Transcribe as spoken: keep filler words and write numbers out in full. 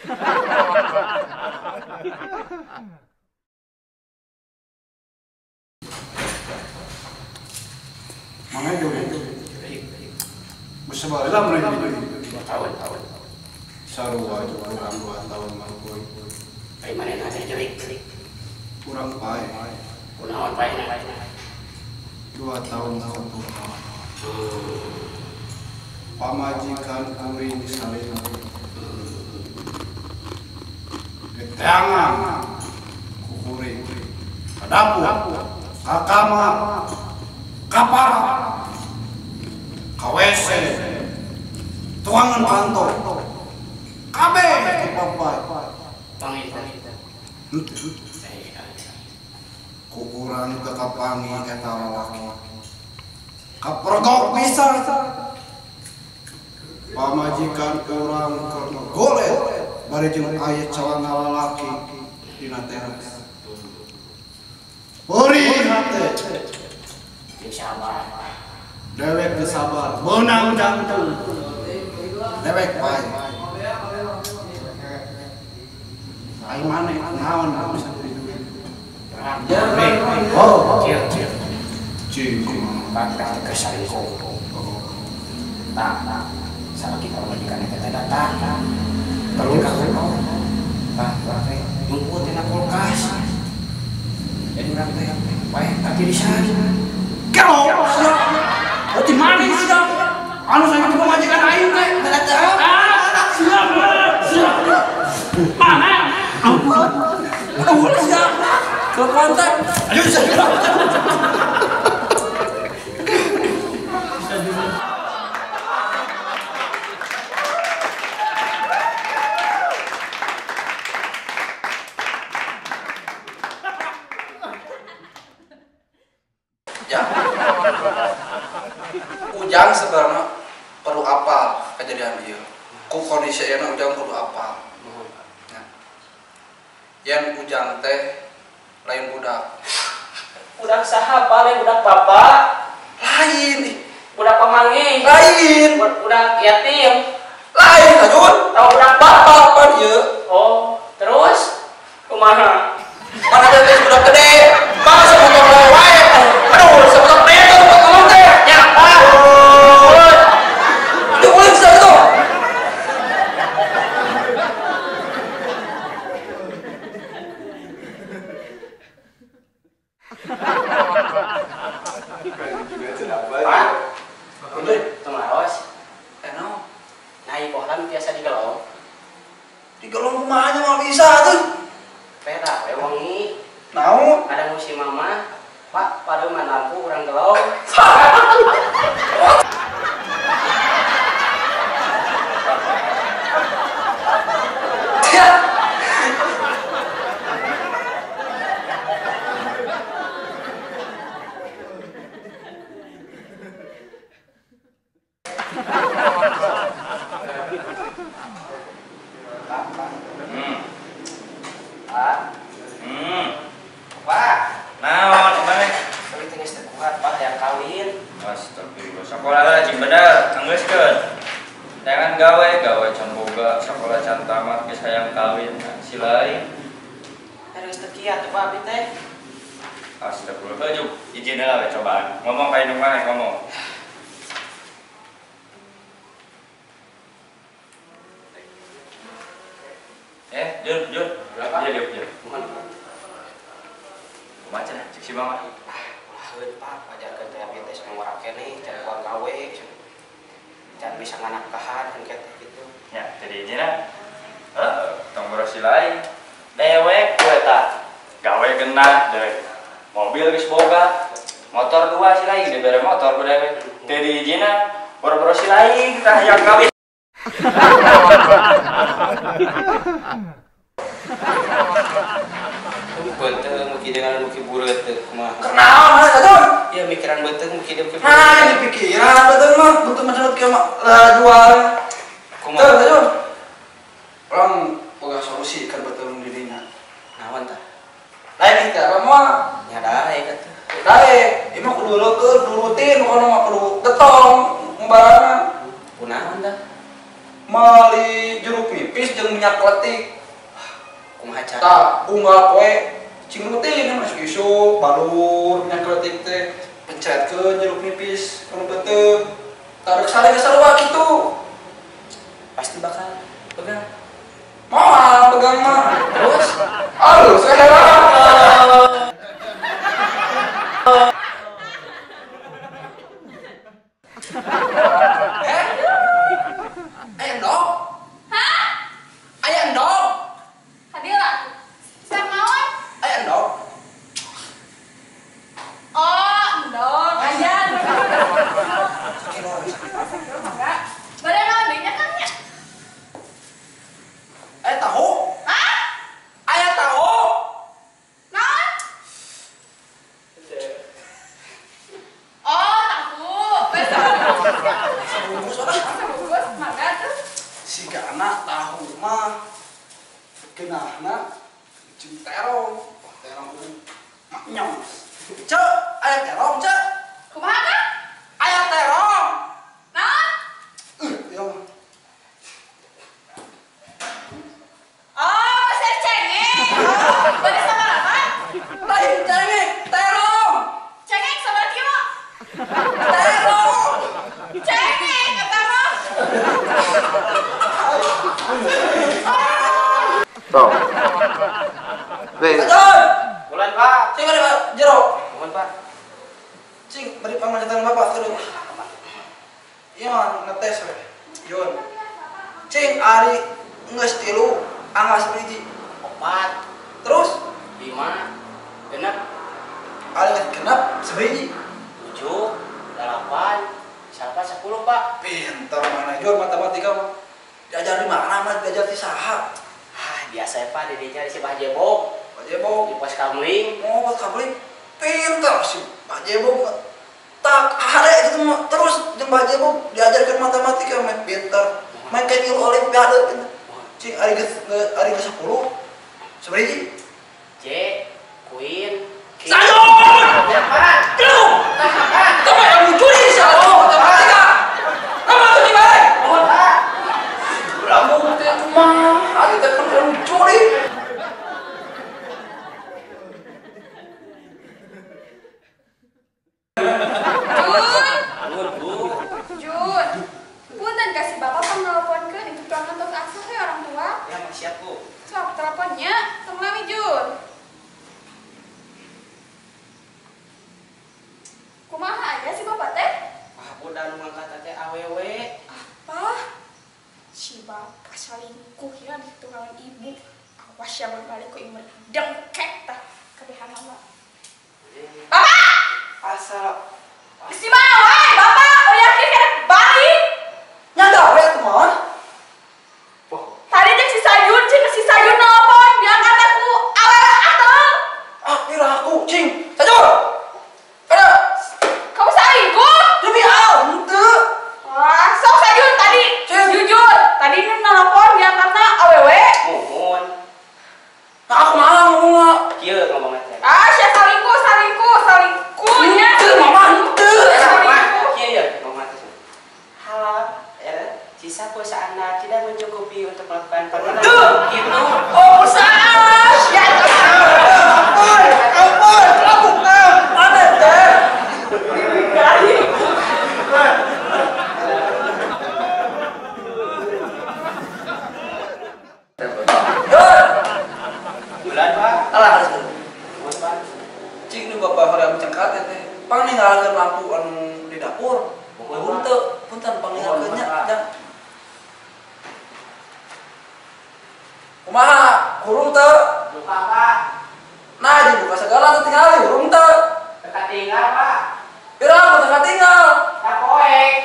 Mana jauh? Bersebut lah mereka dua tahun tahun. Sarua itu kurang dua tahun mau boy. Ay mana ada jerik. Kurang pae. Kunaon pae na. Dua tahun satu tahun. Pamajikan kuring salin. Ketangan kukuring. Kadapu. Kakama. Kapal. Kawese. Tuangan kantor. Kabe kepapai. Pangita. Kukurang kekapangi kata lalaki. Kapergok bisa. Pamajikan kurang karena golet. Bari jeung aya calana lalaki dina teras. Pori hate. Sabar. Dewek teu sabar, beunang jantung. Dewek bae. Aing maneh naon bisa oh, cil cil. Cing. Bakal kesalingkuh. Tak, tak. Sama kita majikan kita datang. Terus kau. Nah, berarti jemput tina kulkas. Jadi orang teh baik kaki di sana. Kau, oh di mana sih dah? Anu saya cuma majikan aing teh. Datang. Ah, siap, siap. Mana? Ampun. Ampun siap. Ke kontak. Ayo siap. Ya, Ujang sebenarnya perlu apal kejadian dia. Ku kondisi enak Ujang perlu apal. Nah, yang Ujang teh lain budak. Budak saha paling budak bapak. Lain, Budak pemanggih. lain, Budak yatim. lain, Ajun. Tahu budak Bapak bapak. apa dia? Oh, terus kumaha? Mana ada teh budak gede? Mana semotor lewat? Aduh, semotor gede tuh buat ngomong teh. Ya, Pak. Aduh, boleh bisa gitu. Pak. Itu temaros. Enak. Naik pohon biasa digelong. Di gelong rumahnya mah bisa tuh. Pera, we wangi. Naon? Ada musim mama. Pak, pada mana lampu kurang gelong. Hmm. Pak, Hmm. Pak. Naon gimana? Tapi tinggal kuat, Pak, yang kawin. Astagfirullah. Sekolah lah cing bener, anggeuskeun. Jangan gawe, gawe can boga, sekolah can tamat geus hayang kawin. Nah, si lain. Harus tekiat tuh, Pak, abi teh. Astagfirullah. Juk, izin lah we cobaan. Ngomong ka indung mana ngomong. Eh, Jun, Jun. Berapa? Iya, Jun, Jun. Mohon, Pak. Kumaha cenah cek si Mama? Laheun, Pak, pajarkeun teh abi teh sama orang keneh, can kuat gawe. Can bisa nganafkahan kan kayak gitu. Ya, jadi izin Heeh, tong boros si lain. Dewek we eta. Gawe genah deui. Mobil geus boga. Motor dua si lain dibere motor ku dewek. Teu diizina boro-boro si lain kita hayang kawin. Beuteung mugi dengan mugi bureut teh kumaha. Kenaon Ajun? Ieu mikiran beuteung mugi dia mugi Nah, ini pikiran betul mah, betul macam kieu mah lah jual. kumaha. Tuh, Ajun. Orang boga solusi keur betul dirinya. Naon tah? Lain kita apa mah? Nyadae kata. Dae, ieu mah kudu leukeut, nurutin, kono mah kudu getong, mbarana. Kunaon tah? Mali jeruk nipis jeung minyak letik. Kumaha cara? Tak unggal poe cing rutin masuk isu balur minyak letik teh pencetkeun jeruk nipis anu beuteung. Tarik sare sarua kitu. Pasti bakal pegang. Moal pegang mah. Terus alus heran. Eh? Ayam dong? Hah? Ayam dong? Hadila, saya mawon. Ayam dong? Oh, endong, ayan. Enggak. Badan adiknya kan ya? Ayam tahu? Hah? Ayam tahu? Naon? Oh, tahu. Sebungkus orang. Bungkus, mangga tuh. Si anak tahu mah kenahna cing terong terong nyong cek ayam terong cek Kumaha kan? ayam terong Naon? uh iya mah Oh, pasir cengeng. Bade sabaraha? lain cengeng terong Cengeng sabaraha kilo? terong Cengeng eta mah. Tuh. Weh. Bulan Pak. Cing ada jero. Bulan Pak. Cing beri pamajikan Bapak terus. Iya mah ngetes we. Jon. Cing ari geus tilu anggas biji. Opat. Terus Lima. Genep. ari geus genep sabiji. Tujuh. Delapan. Salapan sepuluh Pak. Pintar mana Jon matematika mah. Diajar di mana mah diajar di saha? Ah biasa ya Pak didinya si Pak Jebong. Pak Jebong. Di pos kamling. Oh, buat kabling. Pintar sih Pak Jebong. Tak ada itu mah terus jeung Pak Jebong diajarkan matematika mah pintar. Main kayak di olimpiade pintar. Cing ari geus ari geus sepuluh. Sabaraha? C. Queen. King. Sayur! Ya Pak. Lu! Kamu yang mencuri di sana matematika. Kamu tuh di mana? Mohon Pak. Rambut teh mah, ari teh kan mencuri. Jun, Nuhun Bu. Jun. Punten kasih Bapak panelponkeun itu pelanggan tos akses we orang tua. Ya Mak, siap Bu. Sok teleponnya, tong lami Jun. Kumaha aja sih Bapak teh? Ah Bu dan ngangkat teh awewe. Apa? Si Bapak salingkuh ya di tukang ibu. Awas ya berbalik ku imut dengkek tah kebehan mama. Bapak! Asal. Si mana wae Bapak? Oh yakin kan balik? Nyanda we tuh mah. Tadi jeung si Sayun, cing si Sayun nelpon diangkat aku awewe atel. Ah, kira aku cing. Sajur. Ada Kamu salingkuh? demi ah, henteu. Wah, sok Sayun tadi Cing. jujur. Tadi ini nelpon diangkatna awewe. Mohon. Nah, aku malah ngomong. Kieu ngomongna teh. Ah, sia salingkuh, salingkuh, salingkuhnya. Henteu, mama henteu. Salingkuh. Kieu ya ngomongna teh. Halo, ya. Sisa pulsa Anda tidak mencukupi untuk melakukan permohonan. Gitu. Oh, sah. Ya, ampun, ampun, lakukan. Mana teh? Bulan Pak. Alah, harus dulu. Mohon Pak. Cing nu bapak hoream cengkat teh. Paninggalkeun lampu anu di dapur. Mohon teu, punten paninggalkeun nya. Jang. Kumaha? Hurung teu? Buka Pak. Nah, dibuka segala teu tinggal hurung teu. Dekat tinggal Pak. Pirang teu tinggal. Tak poek.